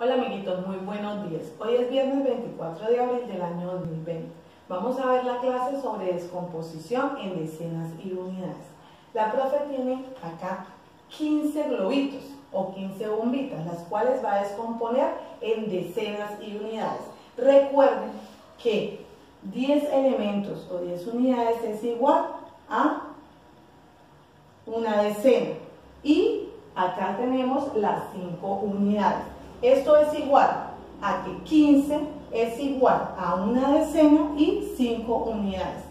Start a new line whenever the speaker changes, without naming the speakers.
Hola amiguitos, muy buenos días. Hoy es viernes 24 de abril del año 2020. Vamos a ver la clase sobre descomposición en decenas y unidades. La profe tiene acá 15 globitos o 15 bombitas, las cuales va a descomponer en decenas y unidades. Recuerden que 10 elementos o 10 unidades es igual a una decena. Y acá tenemos las 5 unidades. Esto es igual a que 15 es igual a una decena y 5 unidades.